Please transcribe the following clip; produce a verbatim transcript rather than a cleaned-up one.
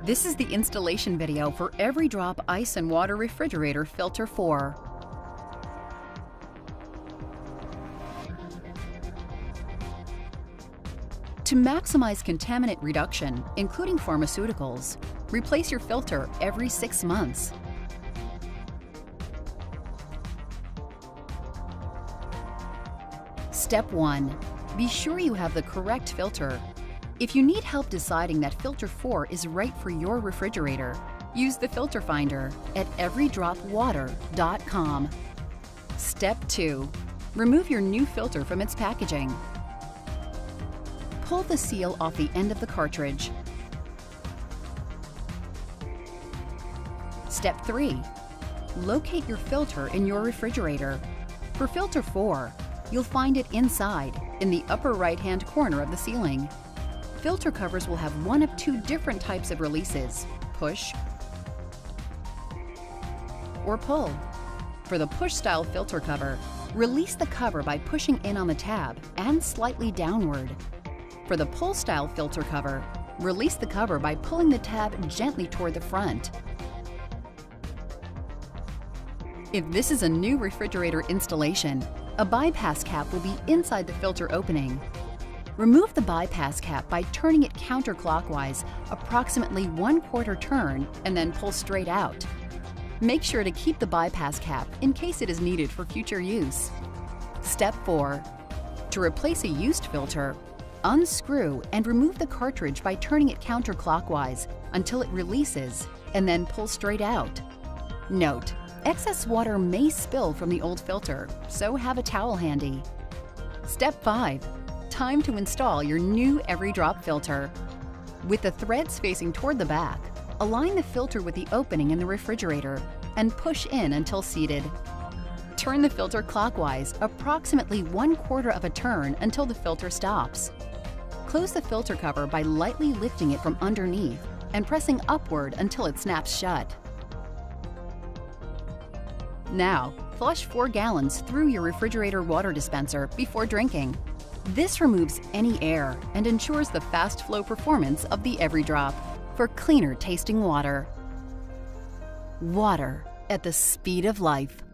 This is the installation video for EveryDrop Ice and Water Refrigerator Filter four. To maximize contaminant reduction, including pharmaceuticals, replace your filter every six months. Step one. Be sure you have the correct filter. If you need help deciding that filter four is right for your refrigerator, use the filter finder at every drop water dot com. Step two. Remove your new filter from its packaging. Pull the seal off the end of the cartridge. Step three. Locate your filter in your refrigerator. For filter four, you'll find it inside, in the upper right-hand corner of the ceiling. Filter covers will have one of two different types of releases: push or pull. For the push-style filter cover, release the cover by pushing in on the tab and slightly downward. For the pull-style filter cover, release the cover by pulling the tab gently toward the front. If this is a new refrigerator installation, a bypass cap will be inside the filter opening. Remove the bypass cap by turning it counterclockwise approximately one quarter turn and then pull straight out. Make sure to keep the bypass cap in case it is needed for future use. Step four. To replace a used filter, unscrew and remove the cartridge by turning it counterclockwise until it releases and then pull straight out. Note: excess water may spill from the old filter, so have a towel handy. Step five. Time to install your new EveryDrop filter. With the threads facing toward the back, align the filter with the opening in the refrigerator and push in until seated. Turn the filter clockwise approximately one quarter of a turn until the filter stops. Close the filter cover by lightly lifting it from underneath and pressing upward until it snaps shut. Now, flush four gallons through your refrigerator water dispenser before drinking. This removes any air and ensures the fast flow performance of the EveryDrop for cleaner tasting water. Water at the speed of life.